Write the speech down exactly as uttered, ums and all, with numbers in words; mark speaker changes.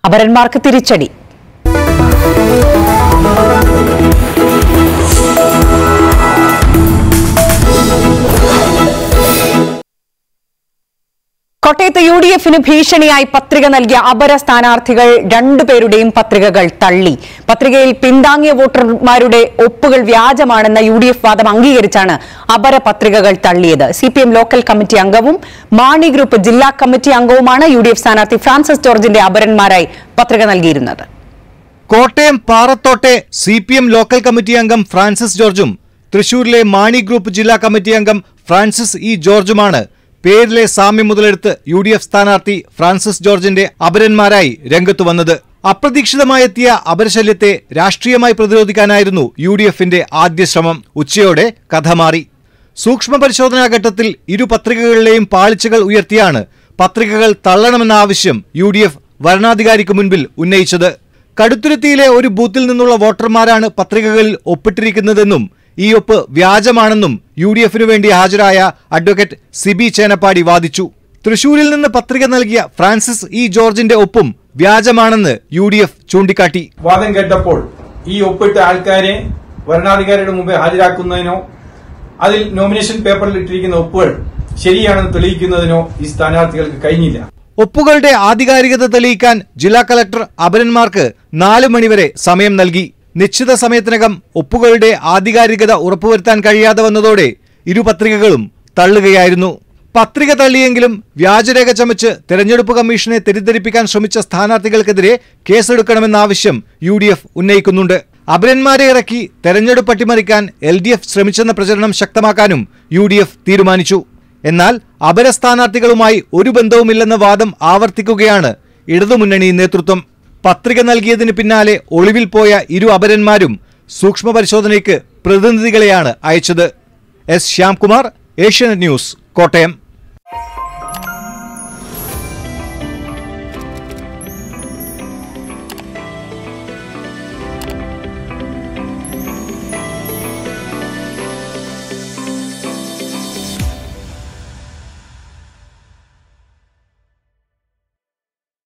Speaker 1: അപരന്മാർക്ക് തിരിച്ചടി. കോട്ടയത്ത് U D എഫിന് ഭീഷണിയായി പത്രിക നൽകിയ അപര സ്ഥാനാർത്ഥികൾ രണ്ടുപേരുടെയും പത്രികകൾ തള്ളി. പത്രികയിൽ പിന്താങ്ങിയ വോട്ടർമാരുടെ ഒപ്പുകൾ വ്യാജമാണെന്ന യു ഡി എഫ് വാദം അംഗീകരിച്ചാണ് അപര പത്രികകൾ തള്ളിയത്. C P M local committee അംഗവും മാണി ഗ്രൂപ്പ് ജില്ലാ കമ്മിറ്റി അംഗവുമാണ് യു ഡി എഫ് സ്ഥാനാർത്ഥി ഫ്രാൻസിസ് ജോർജിന്റെ അപരന്മാരായി പത്രിക നൽകിയിരുന്നത്.
Speaker 2: കോട്ടയം പാറത്തോട്ടെ C P M local committee അംഗം ഫ്രാൻസിസ് ജോർജും തൃശൂരിലെ മാണി ഗ്രൂപ്പ് ജില്ലാ കമ്മിറ്റി അംഗം ഫ്രാൻസിസ് ഇ ജോർജുമാണ് പേരിലെ സാമ്യം മുതലെടുത്ത് യു ഡി എഫ് സ്ഥാനാർത്ഥി ഫ്രാൻസിസ് ജോർജിന്റെ അപരന്മാരായി രംഗത്തു വന്നത്. അപ്രതീക്ഷിതമായെത്തിയ അപരശല്യത്തെ രാഷ്ട്രീയമായി പ്രതിരോധിക്കാനായിരുന്നു യു ഡി എഫിന്റെ ആദ്യ ശ്രമം. ഉച്ചയോടെ കഥ മാറി. സൂക്ഷ്മ പരിശോധനാ ഘട്ടത്തിൽ ഇരു പത്രികകളിലെയും പാളിച്ചകൾ ഉയർത്തിയാണ് പത്രികകൾ തള്ളണമെന്ന ആവശ്യം യു ഡി എഫ് വരണാധികാരിക്ക് മുൻപിൽ ഉന്നയിച്ചത്. കടുത്തുരുത്തിയിലെ ഒരു ബൂത്തിൽ നിന്നുള്ള വോട്ടർമാരാണ് പത്രികകളിൽ ഒപ്പിട്ടിരിക്കുന്നതെന്നും ഈ ഒപ്പ് വ്യാജമാണെന്നും യു ഡി എഫിനു വേണ്ടി ഹാജരായ അഡ്വക്കേറ്റ് സിബി ചേനപ്പാടി വാദിച്ചു. തൃശൂരിൽ നിന്ന് പത്രിക നൽകിയ ഫ്രാൻസിസ് ഇ ജോർജിന്റെ ഒപ്പും വ്യാജമാണെന്ന് യു ഡി എഫ് ചൂണ്ടിക്കാട്ടി.
Speaker 3: വാദം കേട്ടപ്പോൾ ഈ ഒപ്പിട്ട ആൾക്കാരെ വരണാധികാരിയുടെ മുമ്പ് ഹാജരാക്കുന്നതിനോ അതിൽ നോമിനേഷൻ പേപ്പറിൽ ഇട്ടിരിക്കുന്ന ഒപ്പുകൾ ശരിയാണെന്ന് തെളിയിക്കുന്നതിനോ ഈ സ്ഥാനാർത്ഥികൾക്ക് കഴിഞ്ഞില്ല.
Speaker 2: ഒപ്പുകളുടെ ആധികാരികത തെളിയിക്കാൻ ജില്ലാ കളക്ടർ അപരന്മാർക്ക് നാലു മണിവരെ സമയം നൽകി. നിശ്ചിത സമയത്തിനകം ഒപ്പുകളുടെ ആധികാരികത ഉറപ്പുവരുത്താൻ കഴിയാതെ വന്നതോടെ ഇരു പത്രികകളും തള്ളുകയായിരുന്നു. പത്രിക തള്ളിയെങ്കിലും വ്യാജരേഖ ചമച്ച് തെരഞ്ഞെടുപ്പ് കമ്മീഷനെ തെറ്റിദ്ധരിപ്പിക്കാൻ ശ്രമിച്ച സ്ഥാനാർത്ഥികൾക്കെതിരെ കേസെടുക്കണമെന്ന ആവശ്യം യു ഡി എഫ് ഉന്നയിക്കുന്നുണ്ട്. അപരന്മാരെ ഇറക്കി തെരഞ്ഞെടുപ്പ് അട്ടിമറിക്കാൻ എൽ ഡി എഫ് ശ്രമിച്ചെന്ന പ്രചരണം ശക്തമാക്കാനും യു ഡി എഫ് തീരുമാനിച്ചു. എന്നാൽ അപര സ്ഥാനാർത്ഥികളുമായി ഒരു ബന്ധവുമില്ലെന്ന വാദം ആവർത്തിക്കുകയാണ് ഇടതുമുന്നണി നേതൃത്വം. പത്രിക നൽകിയതിന് പിന്നാലെ ഒളിവിൽ പോയ ഇരു അപരന്മാരും സൂക്ഷ്മ പരിശോധനയ്ക്ക് പ്രതിനിധികളെയാണ് അയച്ചത്. S Shyamkumar, Asianet news, Kottayam.